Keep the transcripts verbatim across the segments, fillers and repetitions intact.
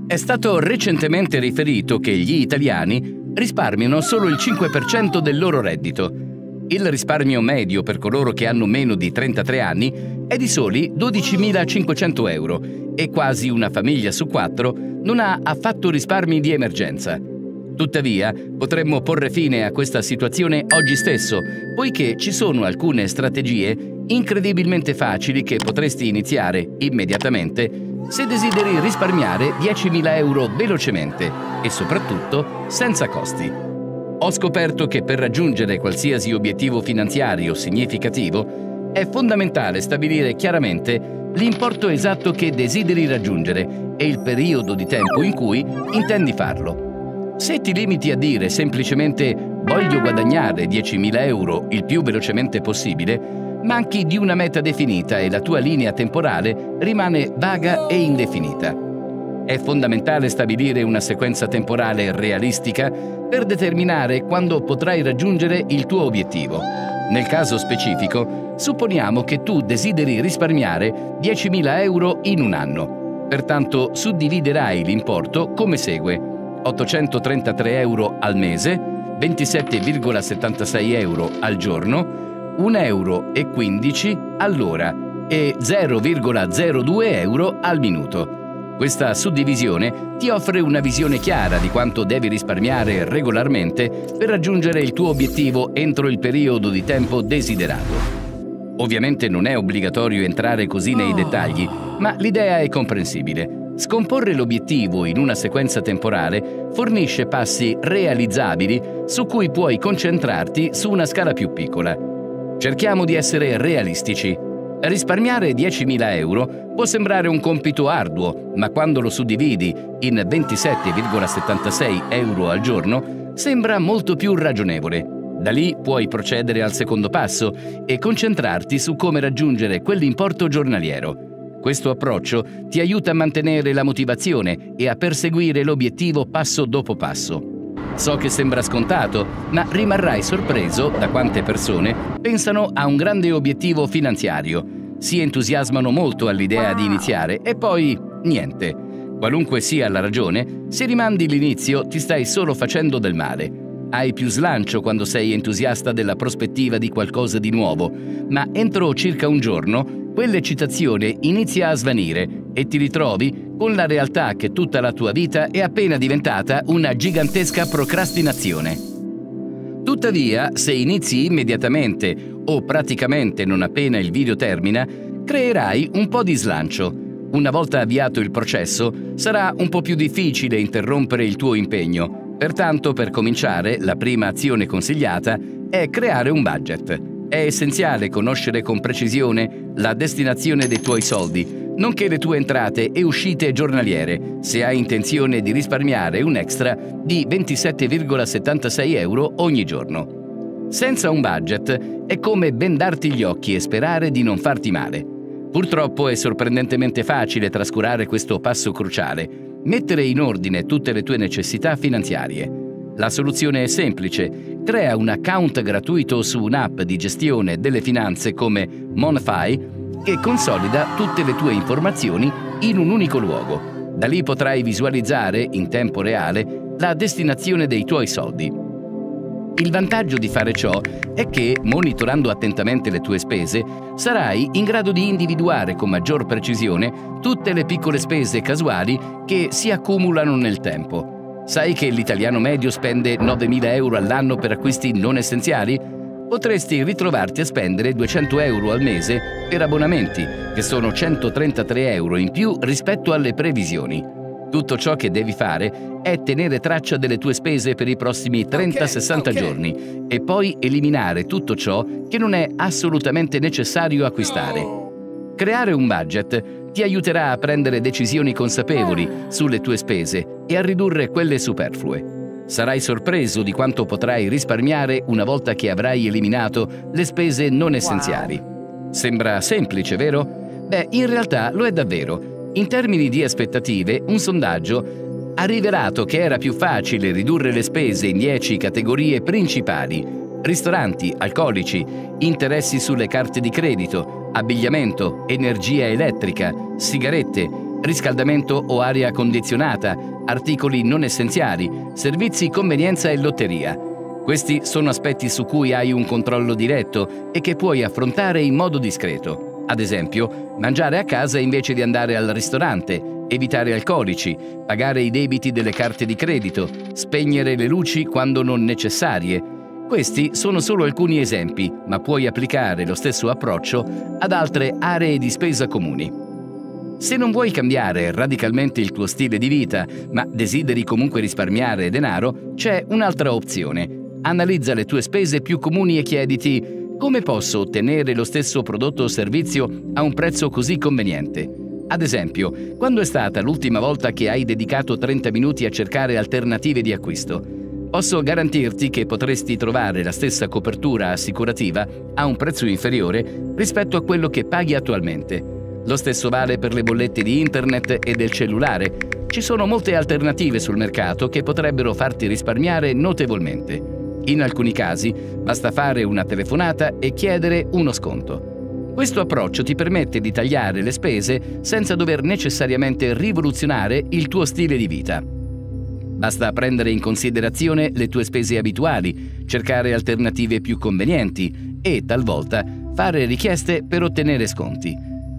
È stato recentemente riferito che gli italiani risparmiano solo il cinque per cento del loro reddito. Il risparmio medio per coloro che hanno meno di trentatré anni è di soli dodicimilacinquecento euro e quasi una famiglia su quattro non ha affatto risparmi di emergenza. Tuttavia, potremmo porre fine a questa situazione oggi stesso, poiché ci sono alcune strategie incredibilmente facili che potresti iniziare immediatamente se desideri risparmiare diecimila euro velocemente e soprattutto senza costi. Ho scoperto che per raggiungere qualsiasi obiettivo finanziario significativo è fondamentale stabilire chiaramente l'importo esatto che desideri raggiungere e il periodo di tempo in cui intendi farlo. Se ti limiti a dire semplicemente «voglio guadagnare diecimila euro il più velocemente possibile», manchi di una meta definita e la tua linea temporale rimane vaga e indefinita. È fondamentale stabilire una sequenza temporale realistica per determinare quando potrai raggiungere il tuo obiettivo. Nel caso specifico, supponiamo che tu desideri risparmiare diecimila euro in un anno. Pertanto suddividerai l'importo come segue: ottocentotrentatré euro al mese, ventisette virgola settantasei euro al giorno, un euro e quindici all'ora e zero virgola zero due euro al minuto. Questa suddivisione ti offre una visione chiara di quanto devi risparmiare regolarmente per raggiungere il tuo obiettivo entro il periodo di tempo desiderato. Ovviamente non è obbligatorio entrare così nei dettagli, ma l'idea è comprensibile. Scomporre l'obiettivo in una sequenza temporale fornisce passi realizzabili su cui puoi concentrarti su una scala più piccola. Cerchiamo di essere realistici. Risparmiare diecimila euro può sembrare un compito arduo, ma quando lo suddividi in ventisette virgola settantasei euro al giorno sembra molto più ragionevole. Da lì puoi procedere al secondo passo e concentrarti su come raggiungere quell'importo giornaliero. Questo approccio ti aiuta a mantenere la motivazione e a perseguire l'obiettivo passo dopo passo. So che sembra scontato, ma rimarrai sorpreso da quante persone pensano a un grande obiettivo finanziario, si entusiasmano molto all'idea di iniziare e poi niente. Qualunque sia la ragione, se rimandi l'inizio ti stai solo facendo del male. Hai più slancio quando sei entusiasta della prospettiva di qualcosa di nuovo, ma entro circa un giorno quell'eccitazione inizia a svanire e ti ritrovi con la realtà che tutta la tua vita è appena diventata una gigantesca procrastinazione. Tuttavia, se inizi immediatamente o praticamente non appena il video termina, creerai un po' di slancio. Una volta avviato il processo, sarà un po' più difficile interrompere il tuo impegno. Pertanto, per cominciare, la prima azione consigliata è creare un budget. È essenziale conoscere con precisione la destinazione dei tuoi soldi, nonché le tue entrate e uscite giornaliere, se hai intenzione di risparmiare un extra di ventisette virgola settantasei euro ogni giorno. Senza un budget è come bendarti gli occhi e sperare di non farti male. Purtroppo è sorprendentemente facile trascurare questo passo cruciale: mettere in ordine tutte le tue necessità finanziarie. La soluzione è semplice: crea un account gratuito su un'app di gestione delle finanze come Monify che consolida tutte le tue informazioni in un unico luogo. Da lì potrai visualizzare in tempo reale la destinazione dei tuoi soldi. Il vantaggio di fare ciò è che, monitorando attentamente le tue spese, sarai in grado di individuare con maggior precisione tutte le piccole spese casuali che si accumulano nel tempo. Sai che l'italiano medio spende novemila euro all'anno per acquisti non essenziali? Potresti ritrovarti a spendere duecento euro al mese per abbonamenti, che sono centotrentatré euro in più rispetto alle previsioni. Tutto ciò che devi fare è tenere traccia delle tue spese per i prossimi trenta sessanta okay, okay. giorni e poi eliminare tutto ciò che non è assolutamente necessario acquistare. Creare un budget ti aiuterà a prendere decisioni consapevoli sulle tue spese e a ridurre quelle superflue. Sarai sorpreso di quanto potrai risparmiare una volta che avrai eliminato le spese non essenziali. Sembra semplice, vero? Beh, in realtà lo è davvero. In termini di aspettative, un sondaggio ha rivelato che era più facile ridurre le spese in dieci categorie principali: ristoranti, alcolici, interessi sulle carte di credito, abbigliamento, energia elettrica, sigarette, riscaldamento o aria condizionata, articoli non essenziali, servizi, convenienza e lotteria. Questi sono aspetti su cui hai un controllo diretto e che puoi affrontare in modo discreto. Ad esempio, mangiare a casa invece di andare al ristorante, evitare alcolici, pagare i debiti delle carte di credito, spegnere le luci quando non necessarie. Questi sono solo alcuni esempi, ma puoi applicare lo stesso approccio ad altre aree di spesa comuni. Se non vuoi cambiare radicalmente il tuo stile di vita, ma desideri comunque risparmiare denaro, c'è un'altra opzione. Analizza le tue spese più comuni e chiediti: come posso ottenere lo stesso prodotto o servizio a un prezzo così conveniente? Ad esempio, quando è stata l'ultima volta che hai dedicato trenta minuti a cercare alternative di acquisto? Posso garantirti che potresti trovare la stessa copertura assicurativa a un prezzo inferiore rispetto a quello che paghi attualmente. Lo stesso vale per le bollette di internet e del cellulare. Ci sono molte alternative sul mercato che potrebbero farti risparmiare notevolmente. In alcuni casi basta fare una telefonata e chiedere uno sconto. Questo approccio ti permette di tagliare le spese senza dover necessariamente rivoluzionare il tuo stile di vita. Basta prendere in considerazione le tue spese abituali, cercare alternative più convenienti e, talvolta, fare richieste per ottenere sconti.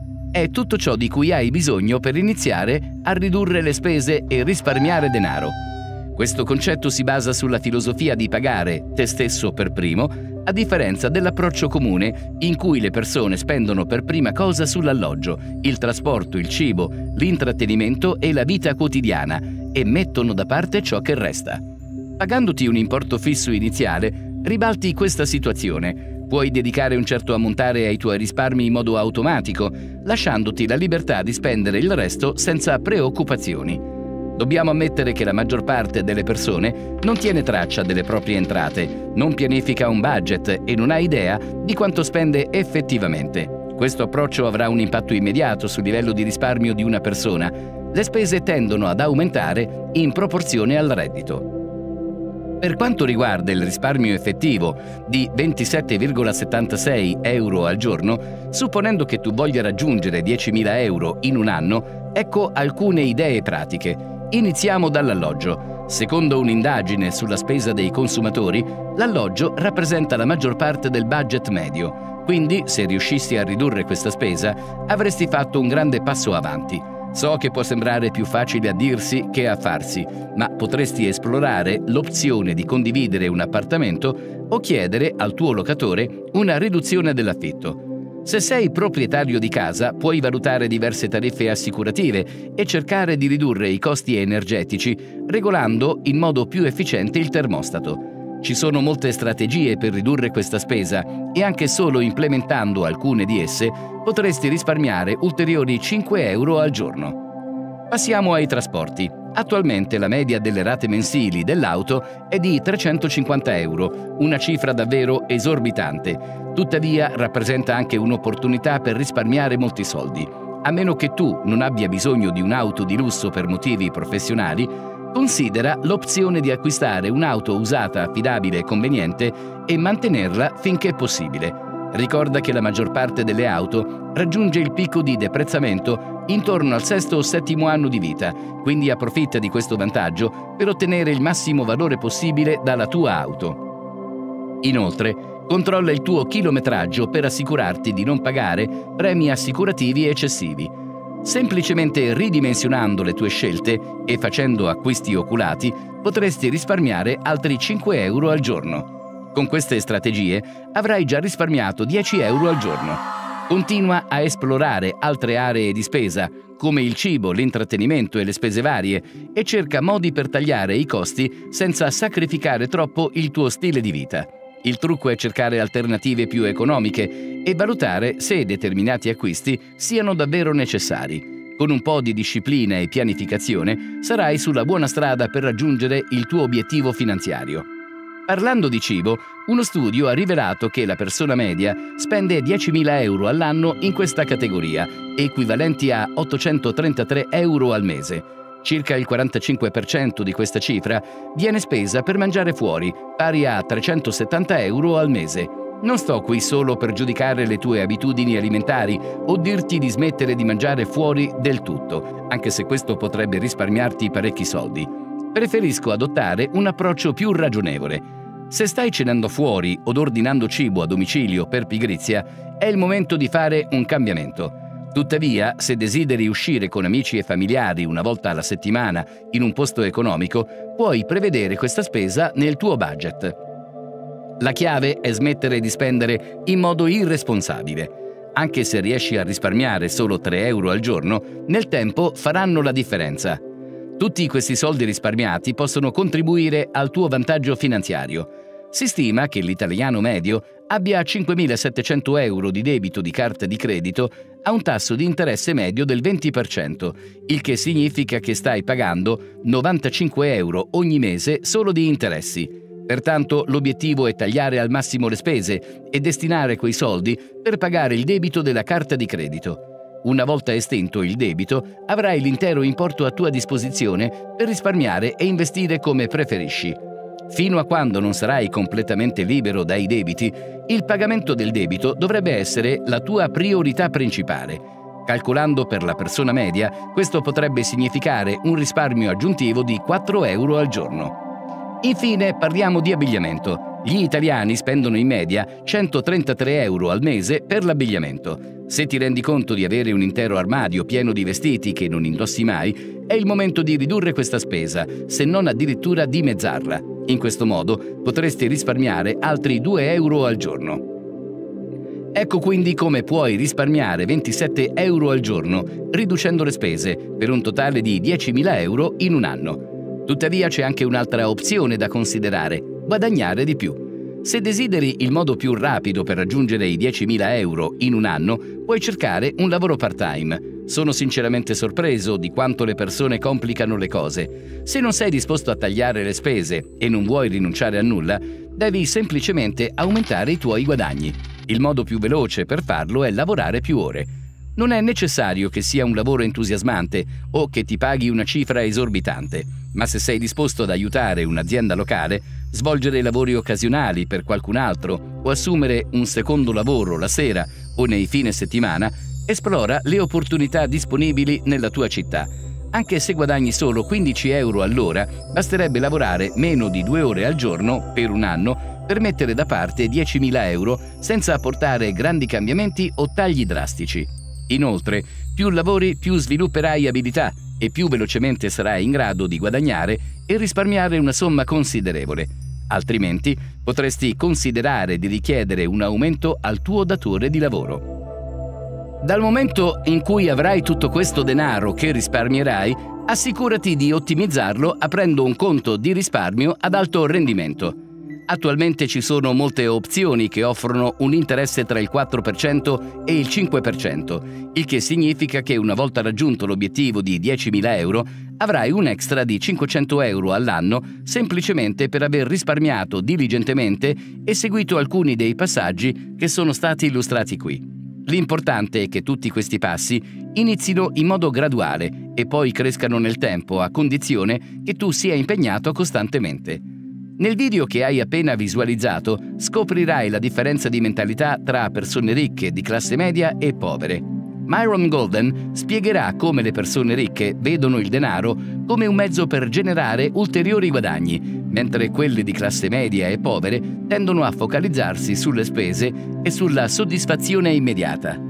È tutto ciò di cui hai bisogno per iniziare a ridurre le spese e risparmiare denaro. Questo concetto si basa sulla filosofia di pagare te stesso per primo, a differenza dell'approccio comune in cui le persone spendono per prima cosa sull'alloggio, il trasporto, il cibo, l'intrattenimento e la vita quotidiana e mettono da parte ciò che resta. Pagandoti un importo fisso iniziale, ribalti questa situazione. Puoi dedicare un certo ammontare ai tuoi risparmi in modo automatico, lasciandoti la libertà di spendere il resto senza preoccupazioni. Dobbiamo ammettere che la maggior parte delle persone non tiene traccia delle proprie entrate, non pianifica un budget e non ha idea di quanto spende effettivamente. Questo approccio avrà un impatto immediato sul livello di risparmio di una persona. Le spese tendono ad aumentare in proporzione al reddito. Per quanto riguarda il risparmio effettivo di ventisette virgola settantasei euro al giorno, supponendo che tu voglia raggiungere diecimila euro in un anno, ecco alcune idee pratiche. Iniziamo dall'alloggio. Secondo un'indagine sulla spesa dei consumatori, l'alloggio rappresenta la maggior parte del budget medio. Quindi, se riuscissi a ridurre questa spesa, avresti fatto un grande passo avanti. So che può sembrare più facile a dirsi che a farsi, ma potresti esplorare l'opzione di condividere un appartamento o chiedere al tuo locatore una riduzione dell'affitto. Se sei proprietario di casa, puoi valutare diverse tariffe assicurative e cercare di ridurre i costi energetici, regolando in modo più efficiente il termostato. Ci sono molte strategie per ridurre questa spesa e anche solo implementando alcune di esse potresti risparmiare ulteriori cinque euro al giorno. Passiamo ai trasporti. Attualmente la media delle rate mensili dell'auto è di trecentocinquanta euro, una cifra davvero esorbitante. Tuttavia rappresenta anche un'opportunità per risparmiare molti soldi. A meno che tu non abbia bisogno di un'auto di lusso per motivi professionali, considera l'opzione di acquistare un'auto usata, affidabile e conveniente e mantenerla finché possibile. Ricorda che la maggior parte delle auto raggiunge il picco di deprezzamento intorno al sesto o settimo anno di vita, quindi approfitta di questo vantaggio per ottenere il massimo valore possibile dalla tua auto. Inoltre, controlla il tuo chilometraggio per assicurarti di non pagare premi assicurativi eccessivi. Semplicemente ridimensionando le tue scelte e facendo acquisti oculati, potresti risparmiare altri cinque euro al giorno. Con queste strategie avrai già risparmiato dieci euro al giorno. Continua a esplorare altre aree di spesa, come il cibo, l'intrattenimento e le spese varie, e cerca modi per tagliare i costi senza sacrificare troppo il tuo stile di vita. Il trucco è cercare alternative più economiche e valutare se determinati acquisti siano davvero necessari. Con un po' di disciplina e pianificazione sarai sulla buona strada per raggiungere il tuo obiettivo finanziario. Parlando di cibo, uno studio ha rivelato che la persona media spende diecimila euro all'anno in questa categoria, equivalenti a ottocentotrentatré euro al mese. Circa il quarantacinque per cento di questa cifra viene spesa per mangiare fuori, pari a trecentosettanta euro al mese. Non sto qui solo per giudicare le tue abitudini alimentari o dirti di smettere di mangiare fuori del tutto, anche se questo potrebbe risparmiarti parecchi soldi. Preferisco adottare un approccio più ragionevole. Se stai cenando fuori o ordinando cibo a domicilio per pigrizia, è il momento di fare un cambiamento. Tuttavia, se desideri uscire con amici e familiari una volta alla settimana in un posto economico, puoi prevedere questa spesa nel tuo budget. La chiave è smettere di spendere in modo irresponsabile. Anche se riesci a risparmiare solo tre euro al giorno, nel tempo faranno la differenza. Tutti questi soldi risparmiati possono contribuire al tuo vantaggio finanziario. Si stima che l'italiano medio abbia cinquemilasettecento euro di debito di carta di credito a un tasso di interesse medio del venti per cento, il che significa che stai pagando novantacinque euro ogni mese solo di interessi. Pertanto l'obiettivo è tagliare al massimo le spese e destinare quei soldi per pagare il debito della carta di credito. Una volta estinto il debito, avrai l'intero importo a tua disposizione per risparmiare e investire come preferisci. Fino a quando non sarai completamente libero dai debiti, il pagamento del debito dovrebbe essere la tua priorità principale. Calcolando per la persona media, questo potrebbe significare un risparmio aggiuntivo di quattro euro al giorno. Infine parliamo di abbigliamento. Gli italiani spendono in media centotrentatré euro al mese per l'abbigliamento. Se ti rendi conto di avere un intero armadio pieno di vestiti che non indossi mai, è il momento di ridurre questa spesa, se non addirittura dimezzarla. In questo modo potresti risparmiare altri due euro al giorno. Ecco quindi come puoi risparmiare ventisette euro al giorno, riducendo le spese, per un totale di diecimila euro in un anno. Tuttavia c'è anche un'altra opzione da considerare: guadagnare di più. Se desideri il modo più rapido per raggiungere i diecimila euro in un anno, puoi cercare un lavoro part-time. Sono sinceramente sorpreso di quanto le persone complicano le cose. Se non sei disposto a tagliare le spese e non vuoi rinunciare a nulla, devi semplicemente aumentare i tuoi guadagni. Il modo più veloce per farlo è lavorare più ore. Non è necessario che sia un lavoro entusiasmante o che ti paghi una cifra esorbitante, ma se sei disposto ad aiutare un'azienda locale, svolgere lavori occasionali per qualcun altro o assumere un secondo lavoro la sera o nei fine settimana, esplora le opportunità disponibili nella tua città. Anche se guadagni solo quindici euro all'ora, basterebbe lavorare meno di due ore al giorno per un anno per mettere da parte diecimila euro senza apportare grandi cambiamenti o tagli drastici. Inoltre, più lavori, più svilupperai abilità e più velocemente sarai in grado di guadagnare e risparmiare una somma considerevole. Altrimenti, potresti considerare di richiedere un aumento al tuo datore di lavoro. Dal momento in cui avrai tutto questo denaro che risparmierai, assicurati di ottimizzarlo aprendo un conto di risparmio ad alto rendimento. Attualmente ci sono molte opzioni che offrono un interesse tra il quattro per cento e il cinque per cento, il che significa che una volta raggiunto l'obiettivo di diecimila euro avrai un extra di cinquecento euro all'anno semplicemente per aver risparmiato diligentemente e seguito alcuni dei passaggi che sono stati illustrati qui. L'importante è che tutti questi passi inizino in modo graduale e poi crescano nel tempo a condizione che tu sia impegnato costantemente. Nel video che hai appena visualizzato scoprirai la differenza di mentalità tra persone ricche di classe media e povere. Myron Golden spiegherà come le persone ricche vedono il denaro come un mezzo per generare ulteriori guadagni, mentre quelle di classe media e povere tendono a focalizzarsi sulle spese e sulla soddisfazione immediata.